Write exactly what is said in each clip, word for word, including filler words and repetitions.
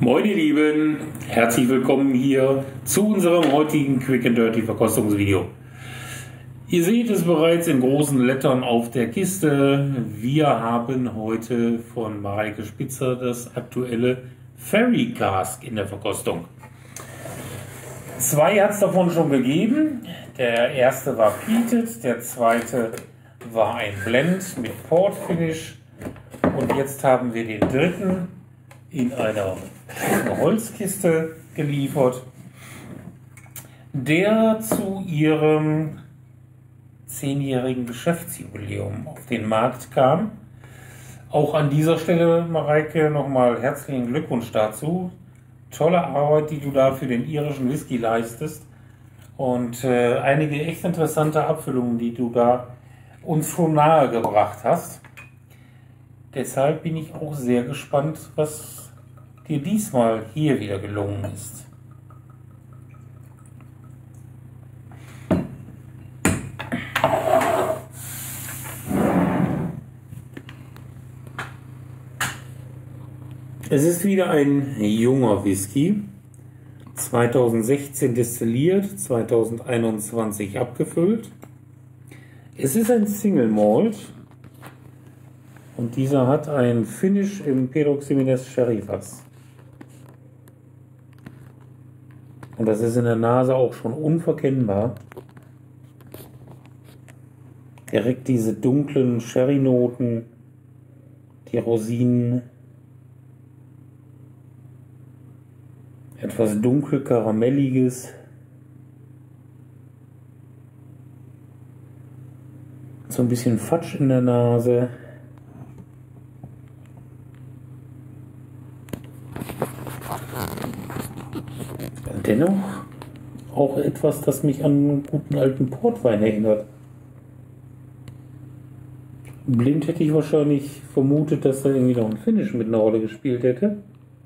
Moin ihr Lieben, herzlich willkommen hier zu unserem heutigen Quick and Dirty Verkostungsvideo. Ihr seht es bereits in großen Lettern auf der Kiste. Wir haben heute von Mareike Spitzer das aktuelle Fairy Cask in der Verkostung. Zwei hat es davon schon gegeben. Der erste war Peated, der zweite war ein Blend mit Port Finish und jetzt haben wir den dritten in einer Holzkiste geliefert, der zu ihrem zehnjährigen Geschäftsjubiläum auf den Markt kam. Auch an dieser Stelle, Mareike, nochmal herzlichen Glückwunsch dazu. Tolle Arbeit, die du da für den irischen Whisky leistest und äh, einige echt interessante Abfüllungen, die du da uns schon nahe gebracht hast. Deshalb bin ich auch sehr gespannt, was dir diesmal hier wieder gelungen ist. Es ist wieder ein junger Whisky, zweitausendsechzehn destilliert, zweitausendeinundzwanzig abgefüllt. Es ist ein Single Malt und dieser hat ein Finish im Pedro Ximénez Sherry Fass. Und das ist in der Nase auch schon unverkennbar. Direkt diese dunklen Sherry-Noten, die Rosinen, etwas dunkel Karamelliges. So ein bisschen Fatsch in der Nase. Dennoch auch etwas, das mich an einen guten alten Portwein erinnert. Blind hätte ich wahrscheinlich vermutet, dass da irgendwie noch ein Finish mit einer Rolle gespielt hätte.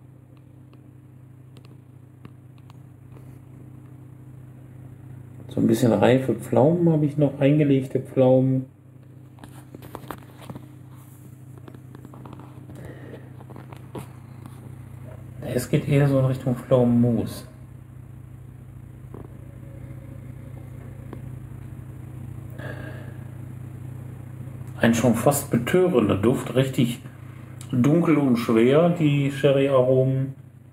So ein bisschen reife Pflaumen habe ich noch, eingelegte Pflaumen. Es geht eher so in Richtung Pflaumenmus. Ein schon fast betörender Duft, richtig dunkel und schwer, die Sherry-Aromen.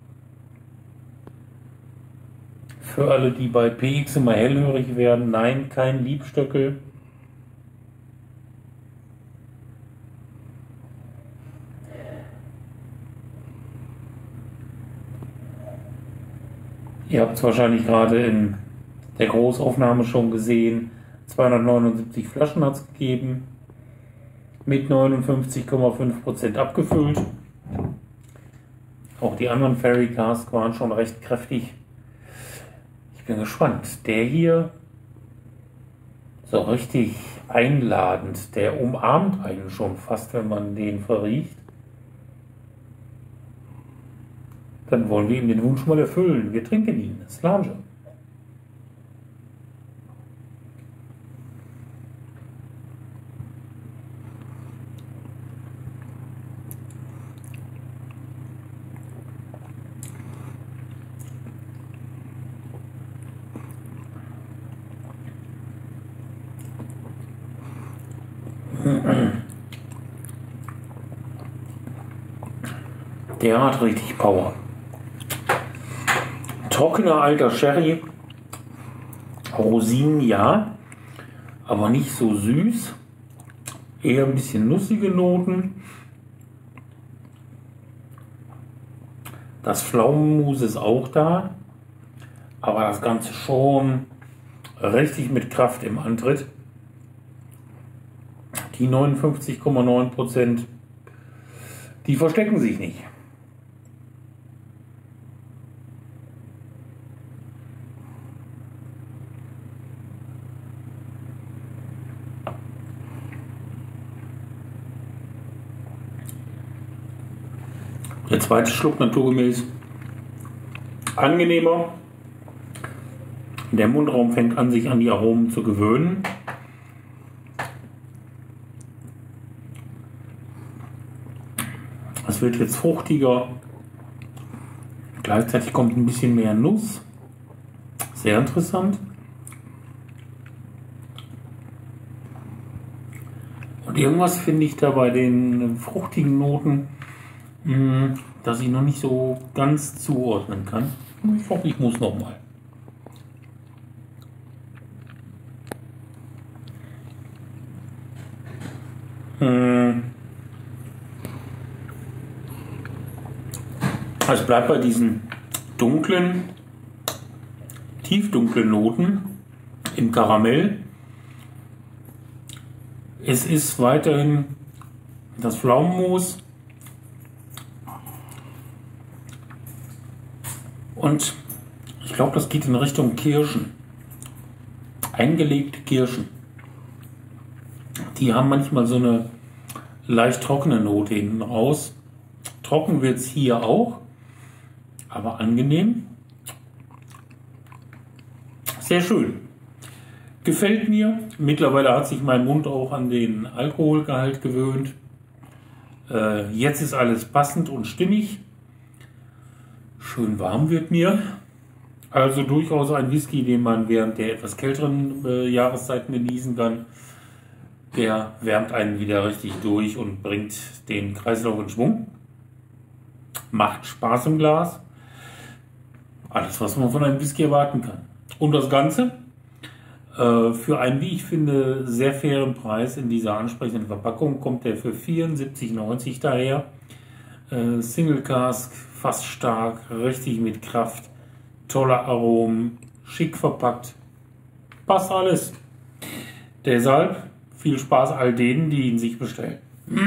Für alle, die bei P X immer hellhörig werden, nein, kein Liebstöckel. Ihr habt es wahrscheinlich gerade in der Großaufnahme schon gesehen, zweihundertneunundsiebzig Flaschen hat es gegeben. Mit neunundfünfzig Komma fünf Prozent abgefüllt. Auch die anderen Fairy Cask waren schon recht kräftig. Ich bin gespannt. Der hier, so richtig einladend, der umarmt einen schon fast, wenn man den verriecht. Dann wollen wir ihm den Wunsch mal erfüllen. Wir trinken ihn. Slange. Der hat richtig Power. Trockener alter Sherry, Rosinen ja, aber nicht so süß, eher ein bisschen nussige Noten. Das Pflaumenmus ist auch da, aber das Ganze schon richtig mit Kraft im Antritt. Die neunundfünfzig Komma neun Prozent, die verstecken sich nicht. Der zweite Schluck naturgemäß angenehmer. Der Mundraum fängt an, sich an die Aromen zu gewöhnen. Es wird jetzt fruchtiger, Gleichzeitig kommt ein bisschen mehr Nuss. Sehr interessant. Und irgendwas finde ich da bei den fruchtigen Noten, mh, dass ich noch nicht so ganz zuordnen kann. Ich hoffe, ich muss noch mal. Hm. Also es bleibt bei diesen dunklen, tiefdunklen Noten im Karamell. Es ist weiterhin das Pflaumenmus und ich glaube, das geht in Richtung Kirschen. Eingelegte Kirschen. Die haben manchmal so eine leicht trockene Note hinten raus. Trocken wird es hier auch, aber angenehm. Sehr schön. Gefällt mir. Mittlerweile hat sich mein Mund auch an den Alkoholgehalt gewöhnt. Äh, jetzt ist alles passend und stimmig. Schön warm wird mir. Also durchaus ein Whisky, den man während der etwas kälteren äh, Jahreszeiten genießen kann. Der wärmt einen wieder richtig durch und bringt den Kreislauf in Schwung. Macht Spaß im Glas. Alles, was man von einem Whisky erwarten kann. Und das Ganze äh, für einen, wie ich finde, sehr fairen Preis in dieser ansprechenden Verpackung kommt der für vierundsiebzig neunzig daher. Äh, Single Cask, fast stark, richtig mit Kraft, tolle Aromen, schick verpackt. Passt alles. Deshalb viel Spaß all denen, die ihn sich bestellen.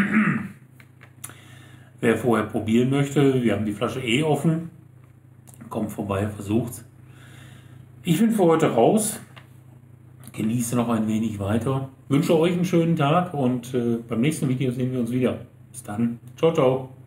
Wer vorher probieren möchte, wir haben die Flasche eh offen. Kommt vorbei, versucht's. Ich bin für heute raus. Genieße noch ein wenig weiter. Wünsche euch einen schönen Tag und äh, beim nächsten Video sehen wir uns wieder. Bis dann. Ciao, ciao.